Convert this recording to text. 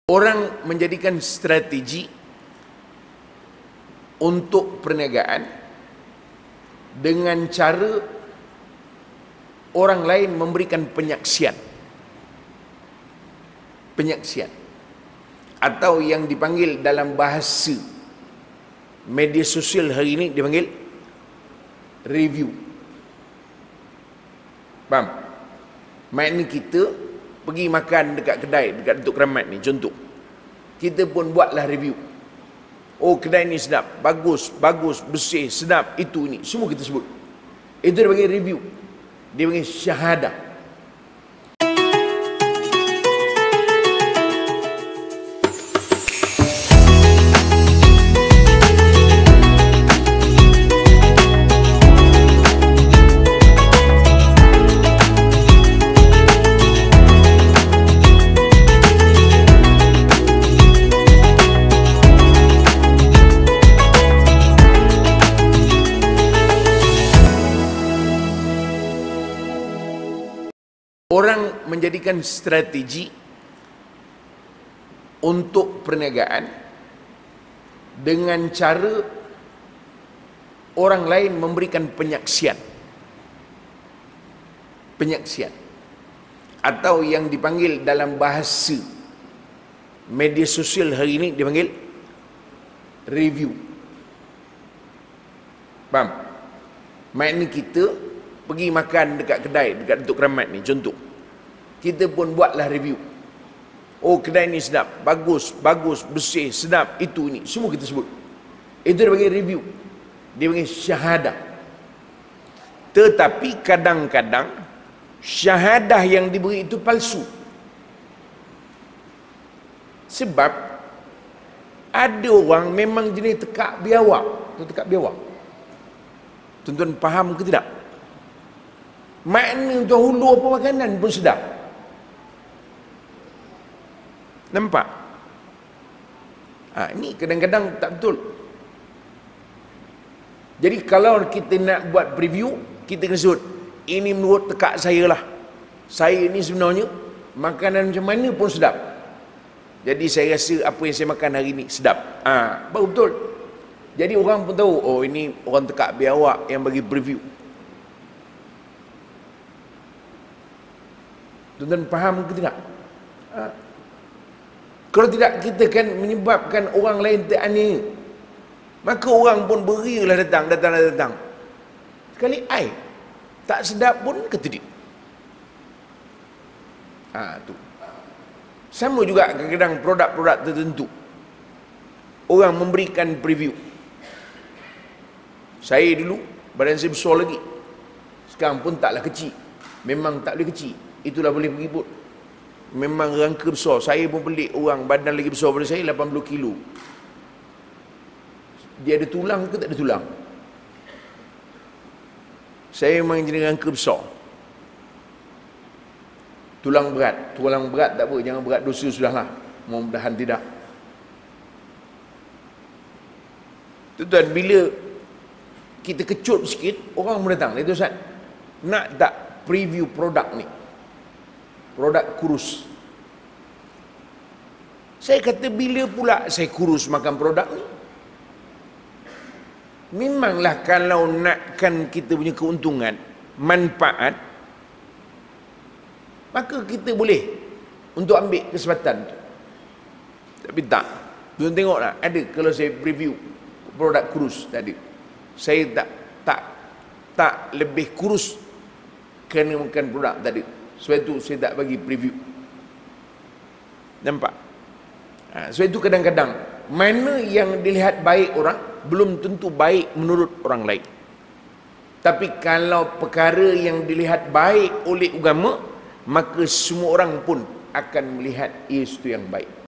Orang menjadikan strategi untuk perniagaan dengan cara orang lain memberikan penyaksian atau yang dipanggil dalam bahasa media sosial hari ini dipanggil review. Faham? Maknanya kita pergi makan dekat kedai, dekat Datuk Keramat ni, contoh. Kita pun buatlah review. Oh, kedai ni sedap, bagus, bersih, sedap, itu ini. Semua kita sebut. Itu dia panggil review. Dia panggil syahadah. Orang menjadikan strategi untuk perniagaan dengan cara orang lain memberikan penyaksian atau yang dipanggil dalam bahasa media sosial hari ini dipanggil review. Faham? Maknanya kita pergi makan dekat kedai, dekat Datuk Keramat ni, contoh. Kita pun buatlah review. Oh, kedai ni sedap, bagus, bersih, sedap, itu ini. Semua kita sebut. Itu dia panggil review. Dia panggil syahadah. Tetapi kadang-kadang syahadah yang diberi itu palsu. Sebab ada orang memang jenis tekak biawak. Tuan-tuan faham ke tidak? Makna dahulu apa makanan pun sedap. Nampak? Ini kadang-kadang tak betul. Jadi kalau kita nak buat preview, kita kena sebut, ini menurut tekak saya lah. Saya ni sebenarnya makanan macam mana pun sedap. Jadi saya rasa apa yang saya makan hari ni sedap. Baru betul. Jadi orang pun tahu, oh ini orang tekak biawak yang bagi preview. Tuan-tuan faham ke tidak? Kalau tidak, kita kan menyebabkan orang lain teraniaya. Maka orang pun berilah datang. Sekali ai tak sedap pun kata dia. Tu. Sama juga kadang-kadang produk-produk tertentu. Orang memberikan preview. Saya dulu badan saya besar lagi. Sekarang pun taklah kecil. Memang tak boleh kecil. Itulah boleh pergi pun. Memang rangka besar. Saya pun pelik orang badan lagi besar daripada saya, 80 kilo. Dia ada tulang ke tak ada tulang? Saya memang jenis rangka besar. Tulang berat tak apa, jangan berat dosa sudahlah. Mudah-mudahan tidak. Tuan-tuan, bila kita kecut sikit, orang pun datang. Itu Ustaz, nak tak preview produk ni? Produk kurus. Saya kata, bila pula saya kurus makan produk ni? Memanglah kalau nakkan kita punya keuntungan, manfaat, maka kita boleh untuk ambil kesempatan tu. Tapi tak. Tuan tengoklah, ada kalau saya preview produk kurus tadi, saya tak lebih kurus kerana makan produk tadi. Sebab itu saya tak bagi preview. Nampak? Sebab itu kadang-kadang mana yang dilihat baik orang belum tentu baik menurut orang lain. Tapi kalau perkara yang dilihat baik oleh agama, maka semua orang pun akan melihat itu yang baik.